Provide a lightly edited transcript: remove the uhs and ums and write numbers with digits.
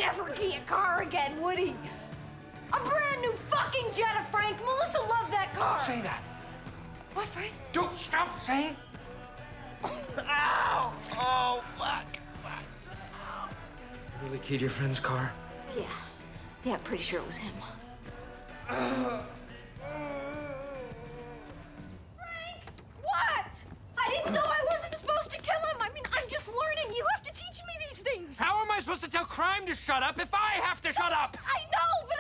never get a car again, would he? A brand new fucking Jetta, Frank. Melissa loved that car. Don't say that. What, Frank? Don't stop saying. Ow! Oh, fuck. You really keyed your friend's car? Yeah. Yeah, I'm pretty sure it was him. Frank! What? I didn't know I wasn't supposed to kill him. I mean, I'm just learning. You have to teach me these things. How am I supposed to tell crime to shut up if I have to shut up? I know, but